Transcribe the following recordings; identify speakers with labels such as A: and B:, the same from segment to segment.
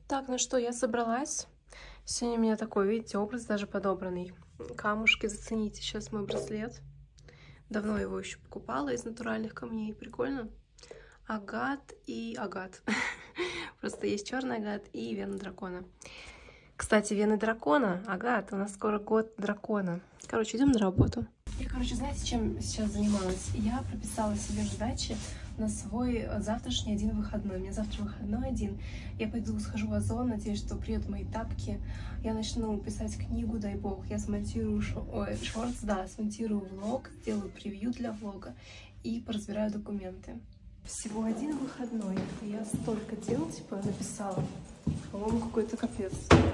A: Так, ну что, я собралась. Сегодня у меня такой, видите, образ даже подобранный. Камушки, зацените сейчас мой браслет. Давно его еще покупала из натуральных камней. Прикольно. Агат и агат. Просто есть черный агат и вена дракона. Кстати, вены дракона, агат, у нас скоро год дракона. Короче, идем на работу. Я, знаете, чем сейчас занималась? Я прописала себе задачи на свой завтрашний один выходной. У меня завтра выходной один. Я пойду схожу в Озон, надеюсь, что приедут мои тапки. Я начну писать книгу, дай бог. Я смонтирую шортс, да, смонтирую влог, сделаю превью для влога и поразбираю документы. Всего один выходной. Я столько дел, типа, написала. По-моему, какой-то капец.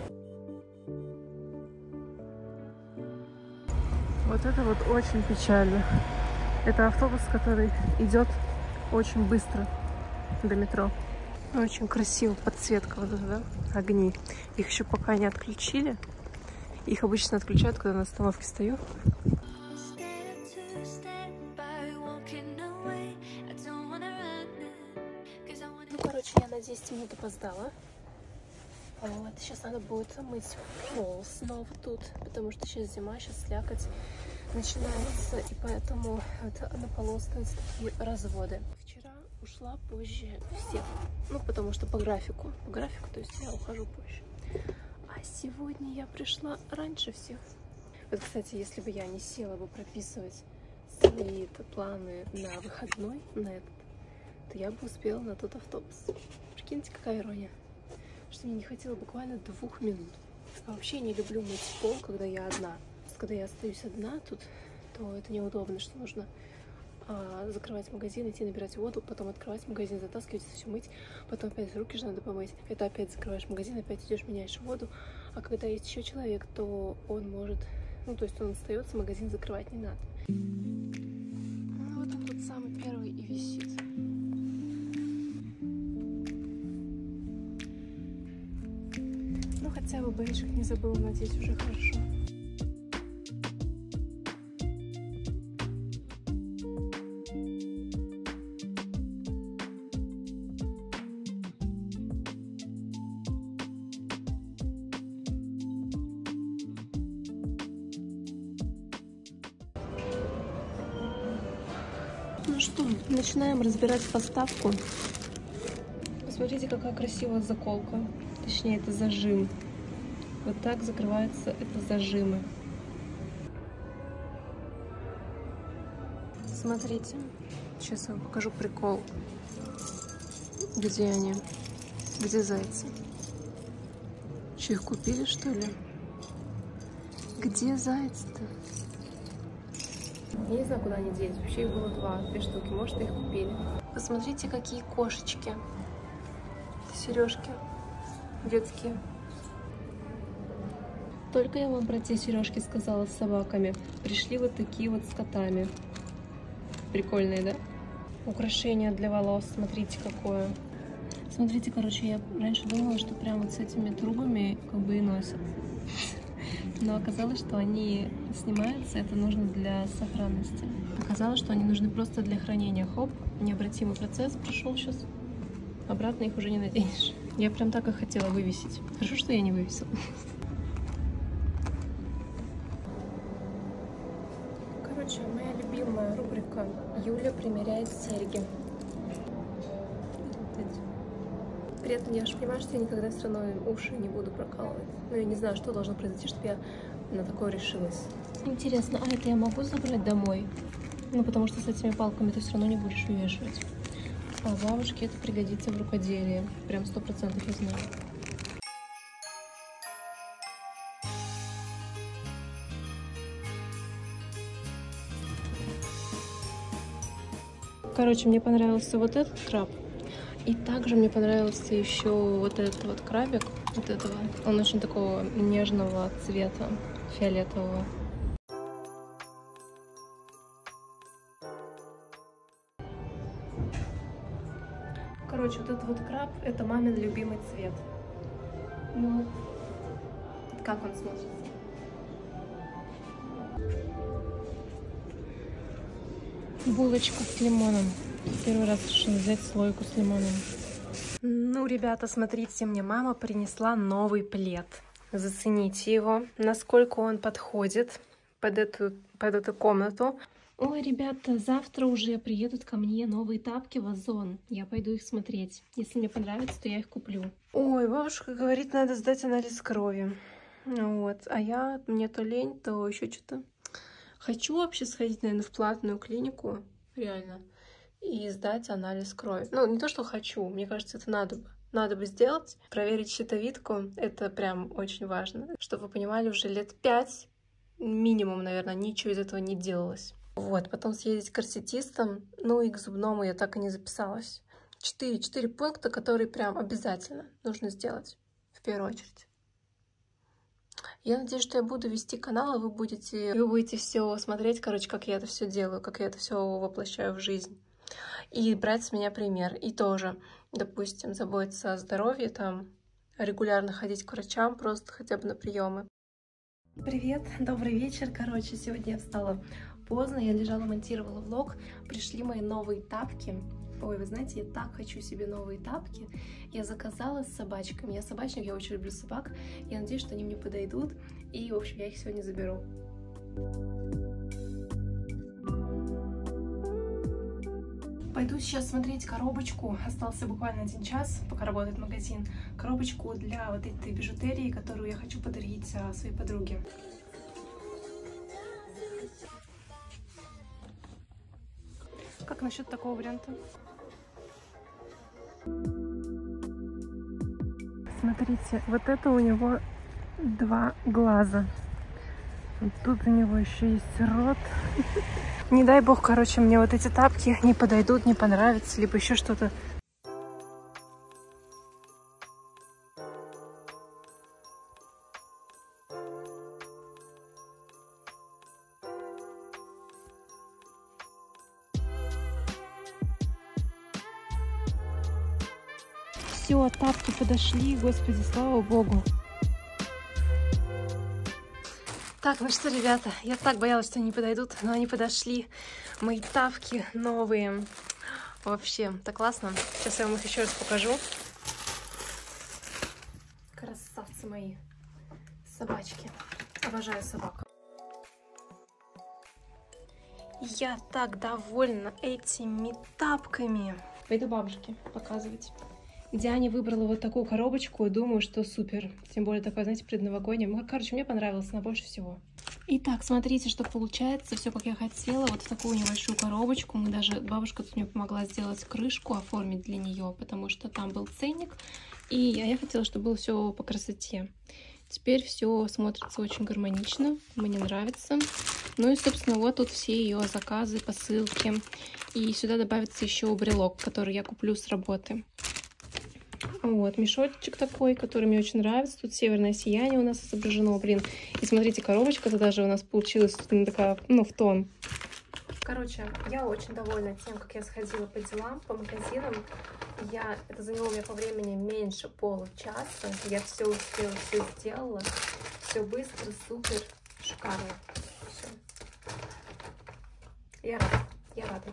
A: Вот это вот очень печально. Это автобус, который идет очень быстро до метро. Очень красиво, подсветка вот эта, да? Огни. Их еще пока не отключили. Их обычно отключают, когда на остановке стою. Ну, короче, я на 10 минут опоздала. Вот, сейчас надо будет мыть пол снова тут, потому что сейчас зима, сейчас слякоть начинается, и поэтому на полу остаются такие разводы. Вчера ушла позже всех, ну, потому что по графику, то есть я ухожу позже. А сегодня я пришла раньше всех. Вот, кстати, если бы я не села бы прописывать свои планы на выходной, на этот, то я бы успела на тот автобус. Прикиньте, какая ирония. Что мне не хватило буквально 2 минут. А вообще не люблю мыть пол, когда я одна. Когда я остаюсь одна тут, то это неудобно, что нужно закрывать магазин, идти набирать воду, потом открывать магазин, затаскивать, все мыть, потом опять руки же надо помыть. Это опять закрываешь магазин, опять идешь, меняешь воду. А когда есть еще человек, то он может, ну то есть он остается, магазин закрывать не надо. Ну вот он тут самый первый и висит. Ну хотя бы бейджик не забыла надеть, уже хорошо. Ну что, начинаем разбирать поставку. Посмотрите, какая красивая заколка. Точнее, это зажим. Вот так закрываются это зажимы. Смотрите. Сейчас я вам покажу прикол. Где они? Где зайцы? Че, их купили, что ли? Где зайцы-то? Я не знаю, куда они делись. Вообще их было 2 штуки. Может, их купили. Посмотрите, какие кошечки. Сережки детские. Только я вам про те сережки сказала с собаками. Пришли вот такие вот с котами. Прикольные, да? Украшение для волос. Смотрите, какое. Смотрите, короче, я раньше думала, что прям вот с этими трубами как бы и носят. Но оказалось, что они снимаются, это нужно для сохранности. Оказалось, что они нужны просто для хранения. Хоп, необратимый процесс прошел сейчас. Обратно их уже не наденешь. Я прям так и хотела вывесить. Хорошо, что я не вывесила. Короче, моя любимая рубрика «Юля примеряет серьги». При этом я же понимаю, что я никогда все равно уши не буду прокалывать. Но я не знаю, что должно произойти, чтобы я на такое решилась. Интересно, а это я могу забрать домой? Ну, потому что с этими палками ты все равно не будешь вывешивать. А бабушке это пригодится в рукоделии. Прям 100% я знаю. Короче, мне понравился вот этот краб. И также мне понравился еще вот этот вот крабик. Вот этого. Он очень такого нежного цвета, фиолетового. Короче, вот этот вот краб, это мамин любимый цвет. Ну, как он смотрится? Булочка с лимоном. Первый раз решила взять слойку с лимоном. Ну, ребята, смотрите, мне мама принесла новый плед. Зацените его, насколько он подходит под эту комнату. Ой, ребята, завтра уже приедут ко мне новые тапки в Озон. Я пойду их смотреть. Если мне понравится, то я их куплю. Ой, бабушка говорит, надо сдать анализ крови. Вот. А мне то лень, то еще что-то. Хочу вообще сходить, наверное, в платную клинику, реально, и сдать анализ крови. Ну, не то, что хочу, мне кажется, это надо бы сделать. Проверить щитовидку, это прям очень важно. Чтобы вы понимали, уже лет 5 минимум, наверное, ничего из этого не делалось. Вот, потом съездить к корсетистам, ну и к зубному я так и не записалась. 4 пункта, которые прям обязательно нужно сделать в первую очередь. Я надеюсь, что я буду вести канал, и вы будете все смотреть, короче, как я это все делаю, как я это все воплощаю в жизнь. И брать с меня пример. И тоже, допустим, заботиться о здоровье, там, регулярно ходить к врачам, просто хотя бы на приемы. Привет, добрый вечер. Короче, сегодня я встала поздно, я лежала, монтировала влог, пришли мои новые тапки. Ой, вы знаете, я так хочу себе новые тапки. Я заказала с собачками. Я собачник, я очень люблю собак. Я надеюсь, что они мне подойдут. И, в общем, я их сегодня заберу. Пойду сейчас смотреть коробочку. Остался буквально 1 час, пока работает магазин. Коробочку для вот этой бижутерии, которую я хочу подарить своей подруге. Как насчет такого варианта? Смотрите, вот это у него 2 глаза. Вот тут у него еще есть рот. Не дай бог, короче, мне вот эти тапки не подойдут, не понравятся, либо еще что-то. Все, тапки подошли, господи, слава богу. Так, ну что, ребята, я так боялась, что они подойдут, но они подошли. Мои тапки новые. Вообще, так классно. Сейчас я вам их еще раз покажу. Красавцы мои. Собачки. Обожаю собак. Я так довольна этими тапками. Пойду бабушке показывать. Диане выбрала вот такую коробочку и думаю, что супер. Тем более такая, знаете, предновогодняя. Ну, короче, мне понравилась она больше всего. Итак, смотрите, что получается. Все, как я хотела. Вот в такую небольшую коробочку. Бабушка тут мне помогла сделать крышку, оформить для нее, потому что там был ценник. И я хотела, чтобы было все по красоте. Теперь все смотрится очень гармонично. Мне нравится. Ну и, собственно, вот тут все ее заказы, посылки. И сюда добавится еще брелок, который я куплю с работы. Вот, мешочек такой, который мне очень нравится. Тут северное сияние у нас изображено, блин. И смотрите, коробочка-то даже у нас получилась такая, ну, в тон. Короче, я очень довольна тем, как я сходила по делам, по магазинам. Это заняло мне по времени меньше получаса. Я все успела, все сделала. Все быстро, супер, шикарно. Все. Я рада.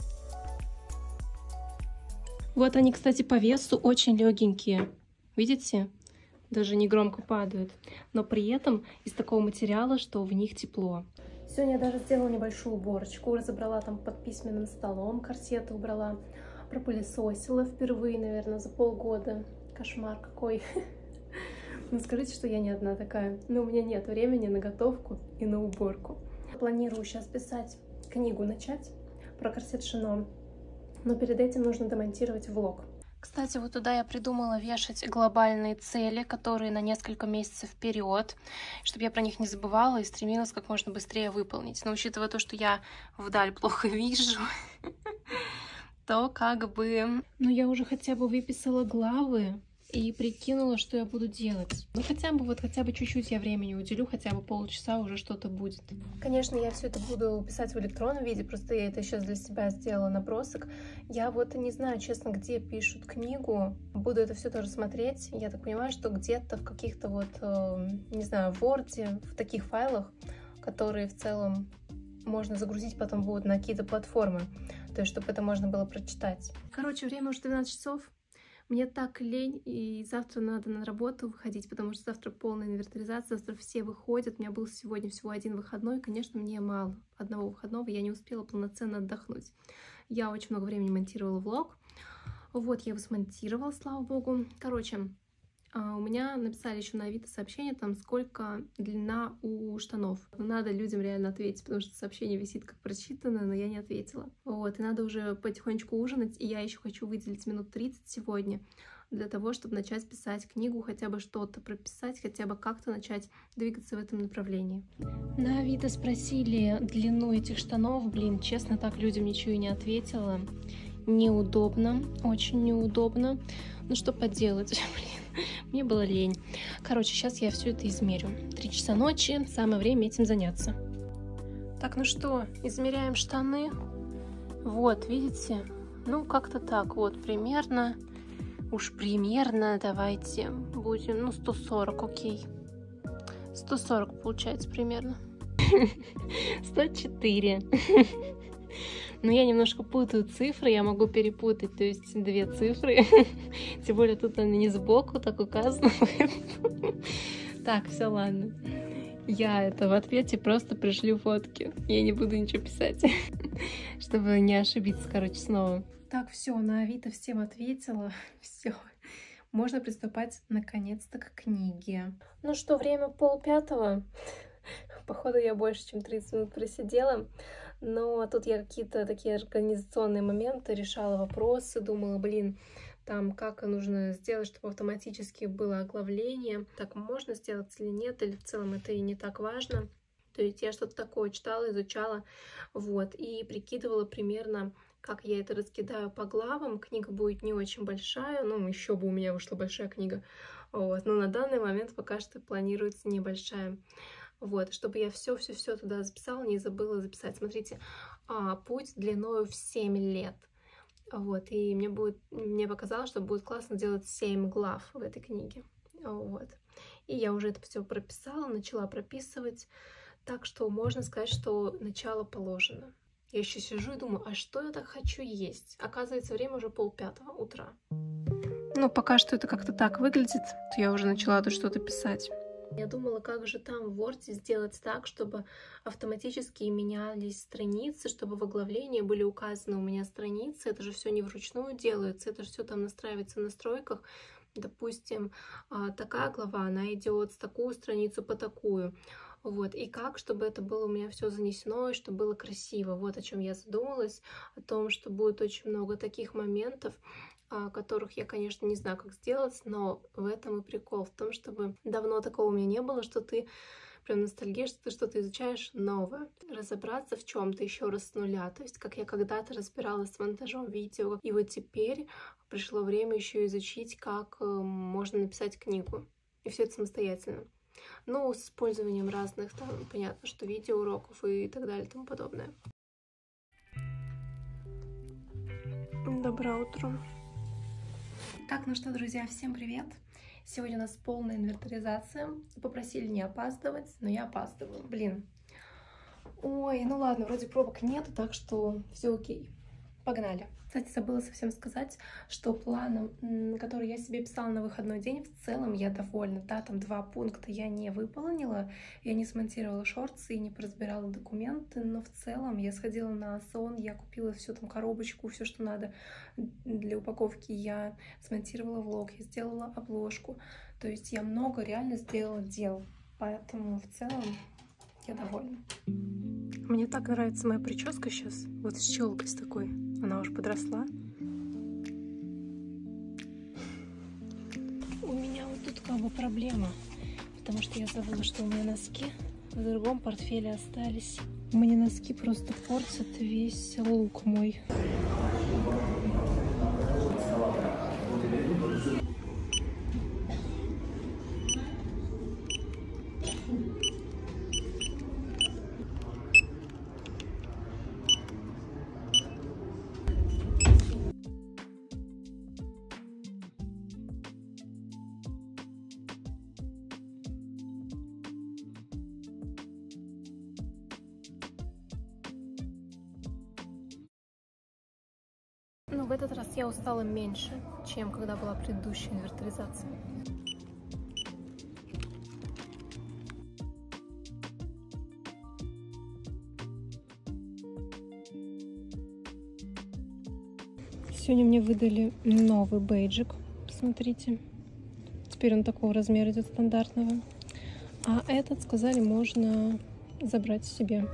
A: Вот они, кстати, по весу очень легенькие. Видите? Даже не громко падают. Но при этом из такого материала, что в них тепло. Сегодня я даже сделала небольшую уборочку. Разобрала там под письменным столом, корсеты убрала. Пропылесосила впервые, наверное, за полгода. Кошмар какой. Ну, скажите, что я не одна такая. Но у меня нет времени на готовку и на уборку. Планирую сейчас писать книгу, начать про корсет Шино. Но перед этим нужно демонтировать влог. Кстати, вот туда я придумала вешать глобальные цели, которые на несколько месяцев вперед, чтобы я про них не забывала и стремилась как можно быстрее выполнить. Но учитывая то, что я вдаль плохо вижу, то как бы... Ну, я уже хотя бы выписала главы и прикинула, что я буду делать. Ну, хотя бы чуть-чуть я времени уделю, хотя бы полчаса уже что-то будет. Конечно, я все это буду писать в электронном виде, просто я это сейчас для себя сделала набросок. Я вот не знаю, честно, где пишут книгу. Буду это все тоже смотреть. Я так понимаю, что где-то в каких-то вот, не знаю, в Word, в таких файлах, которые в целом можно загрузить потом будут на какие-то платформы. То есть, чтобы это можно было прочитать. Короче, время уже 12 часов. Мне так лень, и завтра надо на работу выходить, потому что завтра полная инвентаризация, завтра все выходят. У меня был сегодня всего один выходной, конечно, мне мало. Одного выходного я не успела полноценно отдохнуть. Я очень много времени монтировала влог. Вот, я его смонтировала, слава богу. Короче, у меня написали еще на Авито сообщение, там, сколько длина у штанов. Надо людям реально ответить, потому что сообщение висит как прочитанное, но я не ответила. Вот, и надо уже потихонечку ужинать, и я еще хочу выделить минут 30 сегодня для того, чтобы начать писать книгу, хотя бы что-то прописать, хотя бы как-то начать двигаться в этом направлении. На Авито спросили длину этих штанов, блин, честно, так людям ничего и не ответила. Неудобно, очень неудобно. Ну что поделать, блин, мне было лень. Короче, сейчас я все это измерю. 3 часа ночи, самое время этим заняться. Так, ну что, измеряем штаны. Вот, видите? Ну, как-то так, вот, примерно. Уж примерно, давайте будем, ну, 140, окей. 140 получается примерно. 104. Но я немножко путаю цифры, я могу перепутать, то есть 2 цифры. Тем более тут они не сбоку так указано. Так, все, ладно. Я это в ответе просто пришлю фотки. Я не буду ничего писать, чтобы не ошибиться, короче, снова. Так, все, на Авито всем ответила. Все. Можно приступать наконец-то к книге. Ну что, время 4:30. Походу, я больше, чем 30 минут просидела. Но тут я какие-то такие организационные моменты решала, вопросы, думала, блин, там как нужно сделать, чтобы автоматически было оглавление. Так можно сделать или нет, или в целом это и не так важно. То есть я что-то такое читала, изучала, вот, и прикидывала примерно, как я это раскидаю по главам. Книга будет не очень большая, ну, еще бы у меня вышла большая книга, вот, но на данный момент пока что планируется небольшая. Вот, чтобы я все туда записала, не забыла записать. Смотрите, путь длиною в 7 лет. Вот, и мне показалось, что будет классно делать 7 глав в этой книге. Вот. И я уже это все прописала, начала прописывать. Так что можно сказать, что начало положено. Я еще сижу и думаю, а что я так хочу есть? Оказывается, время уже 4:30 утра. Ну, пока что это как-то так выглядит, то я уже начала тут что-то писать. Я думала, как же там в Word сделать так, чтобы автоматически менялись страницы, чтобы в оглавлении были указаны у меня страницы. Это же все не вручную делается, это же все там настраивается в настройках. Допустим, такая глава, она идет с такую страницу по такую. Вот, и как, чтобы это было у меня все занесено, и чтобы было красиво. Вот о чем я задумалась, о том, что будет очень много таких моментов, которых я, конечно, не знаю, как сделать, но в этом и прикол, в том, чтобы давно такого у меня не было, что ты прям ностальгируешь, что ты что-то изучаешь новое. Разобраться в чем-то еще раз с нуля. То есть, как я когда-то разбиралась с монтажом видео, и вот теперь пришло время еще изучить, как можно написать книгу. И все это самостоятельно. Ну, с использованием разных, там, понятно, что видеоуроков и так далее и тому подобное. Доброе утро. Так, ну что, друзья, всем привет! Сегодня у нас полная инвентаризация. Попросили не опаздывать, но я опаздываю. Блин. Ой, ну ладно, вроде пробок нет, так что все окей. Погнали. Кстати, забыла совсем сказать, что планом, который я себе писала на выходной день, в целом я довольна. Да, там 2 пункта я не выполнила, я не смонтировала шорты и не поразбирала документы, но в целом я сходила на Озон, я купила всю там коробочку, все, что надо для упаковки, я смонтировала влог, я сделала обложку. То есть я много реально сделала дел, поэтому в целом я довольна. Мне так нравится моя прическа сейчас, вот с челкой с такой. Она уже подросла. У меня вот тут как бы проблема, потому что я забыла, что у меня носки в другом портфеле остались. Мне носки просто портят весь лук мой. Но в этот раз я устала меньше, чем когда была предыдущая инвентаризация. Сегодня мне выдали новый бейджик. Посмотрите. Теперь он такого размера идет, стандартного. А этот, сказали, можно забрать себе.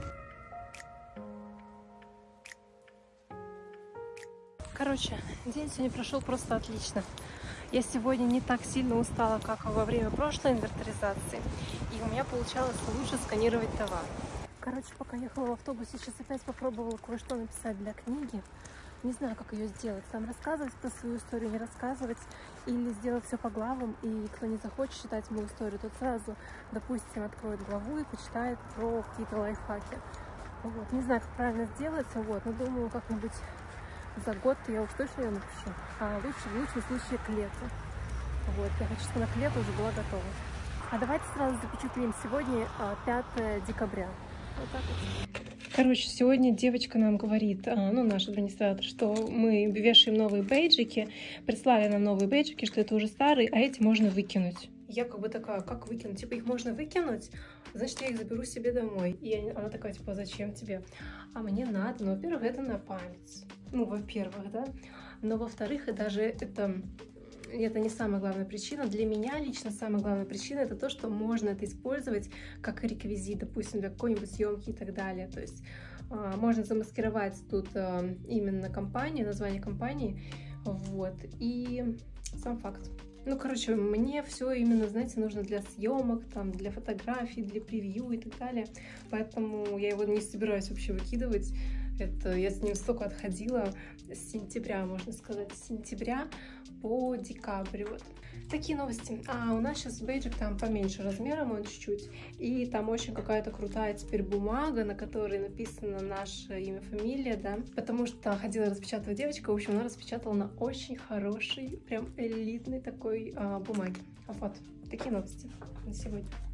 A: Короче, день сегодня прошел просто отлично. Я сегодня не так сильно устала, как во время прошлой инвентаризации. И у меня получалось лучше сканировать товар. Короче, пока ехала в автобусе, сейчас опять попробовала кое-что написать для книги. Не знаю, как ее сделать. Там рассказывать про свою историю, не рассказывать. Или сделать все по главам. И кто не захочет читать мою историю, тот сразу, допустим, откроет главу и почитает про какие-то лайфхаки. Вот. Не знаю, как правильно сделается, вот, но думаю, как-нибудь за год я уж точно ее напишу. А лучше, в лучшем случае, к лету. Вот. Я хочу, чтобы она к лету уже была готова. А давайте сразу запечатлим. Сегодня 5 декабря. Вот так вот. Короче, сегодня девочка нам говорит, ну, наш администратор, что мы вешаем новые бейджики, прислали нам новые бейджики, что это уже старые, а эти можно выкинуть. Я как бы такая, как выкинуть? Типа, их можно выкинуть, значит, я их заберу себе домой. И она такая, типа, зачем тебе? А мне надо, ну, во-первых, это на память. Ну, во-первых, да. Но, во-вторых, и даже это не самая главная причина. Для меня лично самая главная причина — это то, что можно это использовать как реквизит, допустим, для какой-нибудь съемки и так далее. То есть можно замаскировать тут именно компанию, название компании, вот, и сам факт. Ну, короче, мне все именно, знаете, нужно для съемок, там, для фотографий, для превью и так далее. Поэтому я его не собираюсь вообще выкидывать. Это я с ним столько отходила с сентября, можно сказать, с сентября по декабрь. Вот. Такие новости. А у нас сейчас бейджик там поменьше размером, он чуть-чуть. И там очень какая-то крутая теперь бумага, на которой написано наше имя, фамилия, да. Потому что ходила распечатывать девочка, в общем, она распечатала на очень хорошей, прям элитной такой бумаге. Вот. Такие новости на сегодня.